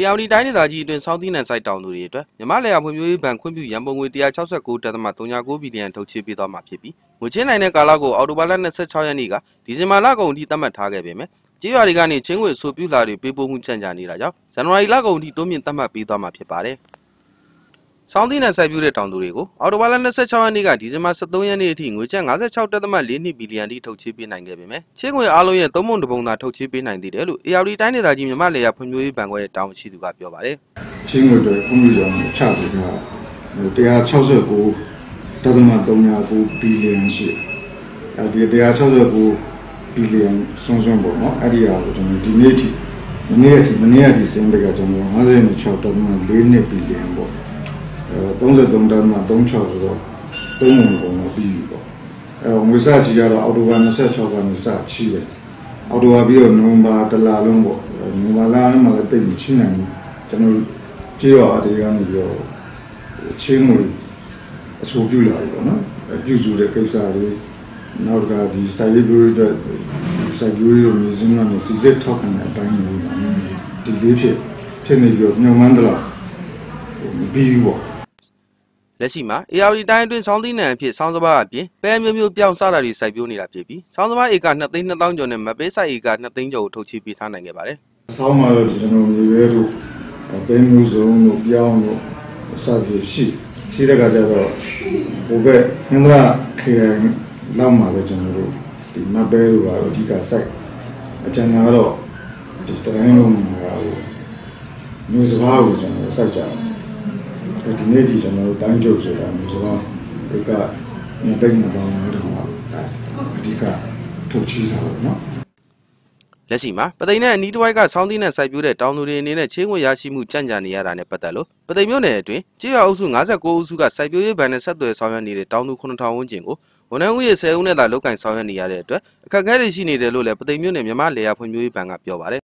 ARD တိုင်းဒေသကြီးအတွင်းစောင်းသီးနှံစိုက်တောင်သူတွေအတွက်မြန်မာလယ်ယာဖွံ့ဖြိုးရေးဘဏ်ခွင့်ပြုရန်ပုံငွေ169.39 ဘီလီယံထုတ်ချေးပေးသွားမှာဖြစ်ပြီးငွေချေးနိုင်တဲ့ကာလကိုအောက်တိုဘာလ26 ရက်နေ့ကဒီဇင်ဘာလကုန်အထိသတ်မှတ်ထားခဲ့ပေမယ့်ကျေးရွာတွေကနေချင်းငွေအဆိုပြုလာတွေပေးပို့မှုကြန့်ကြာနေတာကြောင့်ဇန်နဝါရီလကုန်အထိတိုးမြင့်သတ်မှတ်ပေးသွားမှာဖြစ်ပါတယ်။စောင်းသီးနှံစိုက်ပျိုးတဲ့တောင်သူတွေကိုအောက်တိုဘာလ26 ရက်နေ့ကဒီဇင်ဘာ13 ရက်နေ့အထိငွေကျပ်56.42 ဘီလီယံထိထုတ်ချေးပေးနိုင်ခဲ့ပေမယ့်ချေးငွေအားလုံးရဲ့3ပုံ1ပုံသာထုတ်ချေးပေးနိုင်သေးတယ်လို့ ARD တိုင်းဒေသကြီးမြန်မာလယ်ယာဖွံ့ဖြိုးရေးဘဏ်ခွဲတာဝန်ရှိသူကပြောပါတယ်။ချေးငွေတွေခွင့်ပြုကြောင်းချပေးတာ169.39 ဘီလီယံရှိဒီ169 ဘီလီယံဆုံးပေါ့နော်အဲ့ဒီဟာကိုကျွန်တော်ဒီနေ့ထိမနေ့ကဒီစင်တကကျွန်တော်56.42 ဘီလီယံပေါ့33.36ဆိုတော့3ပုံတော့ပြီးပြီပေါ့ငွေစချီကတော့အော်တိုဘာ26ကနေစချီတယ်အော်တိုဘာပြီးတော့နိုဝင်ဘာတလလုံးပေါ့နိုဝင်ဘာလမှာလည်းတိတ်ပြီးချီနိုင်တယ်ကျွန်တော်ကြေးရွာတွေကနေပြီးတော့ချင်းငွေအဆိုပြုလာပြီပေါ့နော်ပြုစုတဲ့ကိစ္စတွေနောက်ကဒီစိုက်ပျိုးရေးအတွက်စိုက်ပျိုးရေးလိုမျိုးစင်းကနေစီစစ်ထောက်ခံတဲ့အတိုင်းမျိုးပါဒီလေးဖြစ်နေပြီးတော့ညှော်မှန်းတော့ပြီးပြီပေါ့လက်ရှိမှာ ARD တိုင်းအတွင်းဆောင်းသီးနှံအဖြစ်ဆောင်းစပါးအပြင်ပဲမျိုးပြောင်းစတာတွေစိုက်ပျိုးနေတာဖြစ်ပြီးဆောင်းစပါးဧက2,200,000 ကျော်နဲ့မပေးစိုက်ဧက2,000,000 ကျော်ကိုထုတ်ချေးပေးထားနိုင်ခဲ့ပါတယ်။ဆောင်းမှာတော့ကျွန်တော်မြေပဲတို့ပဲမျိုးစုံတို့ပြောင်းတို့အစပြည့်ရှိတဲ့ကကြတော့ဟိုဘက်ဟင်္ဒရာခေလောက်မှာပဲကျွန်တော်တို့ဒီမပဲတို့ကတော့အဓိကစိုက်အကျဉ်းကတော့ဒီတိုင်းလုံးမှာမျိုးစပါးကိုကျွန်တော်စိုက်ကြတယ်ဒီနေ့ဒီကျွန်တော်တိုင်းကျုပ်ဆိုတာမျိုးစပါးဧက2,000,000တော့အဓိကထုတ်ချေးတာပေါ့နော်လက်ရှိမှာပသိမ်နဲ့အနီးတစ်ဝိုက်ကဆောင်းသီးနဲ့စိုက်ပျိုးတဲ့တောင်သူတွေအနေနဲ့ချေးငွေရရှိမှုကြန့်ကြာနေရတာနဲ့ပတ်သက်လို့ပသိမ်မြို့နယ်အတွင်းကျေးရွာအုပ်စု59အုပ်စုကစိုက်ပျိုးရေးဘဏ်နဲ့ဆက်သွယ်ဆောင်ရွက်နေတဲ့တောင်သူ9,000 ဝန်းကျင်ကိုဝန်ထမ်းဦးရေ10ဦးနဲ့သာလုပ်ကင်ဆောင်ရွက်နေရတဲ့အတွက်အခက်အခဲတွေရှိနေတယ်လို့လည်းပသိမ်မြို့နယ်မြန်မာလယ်ယာဖွံ့ဖြိုးရေးဘဏ်ကပြောပါတယ်